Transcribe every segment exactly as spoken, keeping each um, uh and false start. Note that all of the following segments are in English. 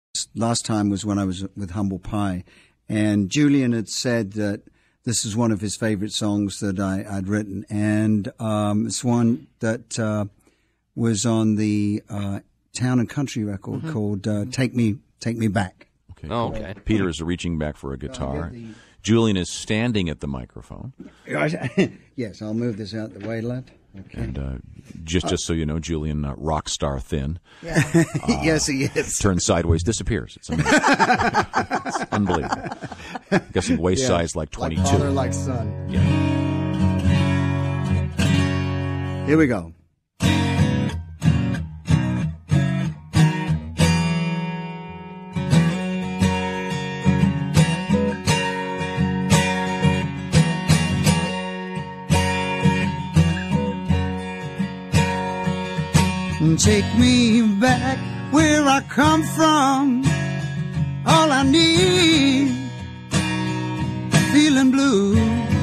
last time was when I was with Humble Pie, and Julian had said that this is one of his favorite songs that I, I'd written, and um, it's one that uh, was on the uh, Town and Country record mm-hmm. called uh, "Take Me, Take Me Back." Okay. Oh, okay. Peter is reaching back for a guitar. The... Julian is standing at the microphone. Yes, I'll move this out the way, lad. Okay. And uh, just just so you know, Julian, uh, rock star thin. Yeah. Uh, yes, he is. Turns sideways, disappears. It's amazing. It's unbelievable. I'm guessing waist yeah. size like twenty-two. Like father, like son. Yeah. Here we go. Take me back where I come from. All I need, feeling blue.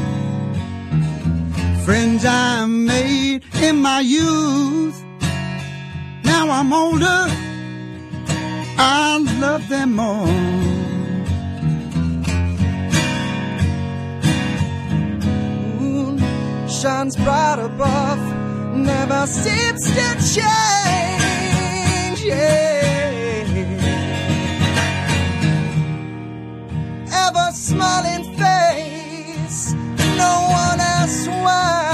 Friends I made in my youth. Now I'm older, I love them more. Moon shines bright above, never seems to change, yeah. Ever smiling face, no one asks why.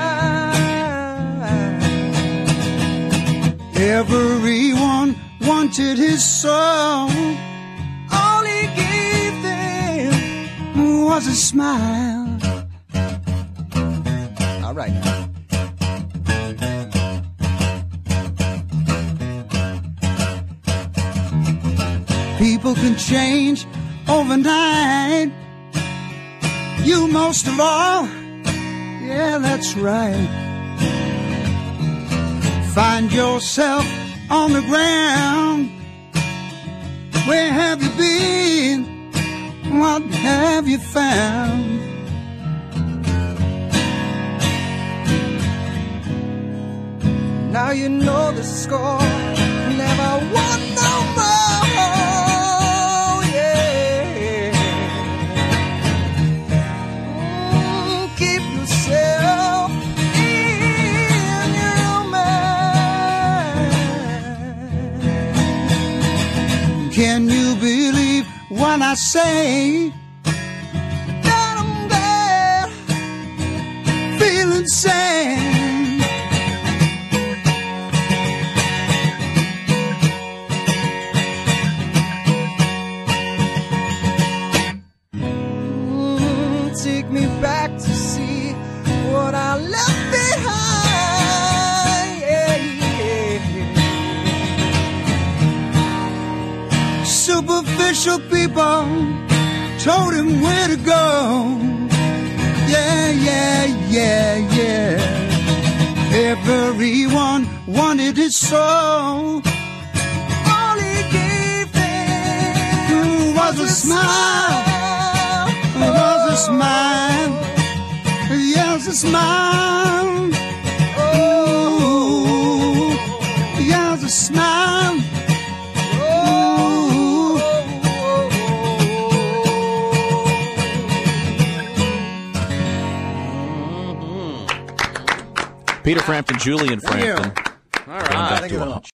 Everyone wanted his soul. All he gave them was a smile. All right now. People can change overnight. You most of all. Yeah, that's right. Find yourself on the ground. Where have you been? What have you found? Now you know the score. Never won no more. Can you believe what I say? That I'm bad, feeling sad. Mm, take me back to see what I left behind. Yeah, yeah. Superficial people told him where to go. Yeah, yeah, yeah, yeah. Everyone wanted his soul. All he gave them was a smile. Was a smile. Yes, a smile. Oh, yes, a smile. Peter Frampton, Julian Frampton. All right. Back to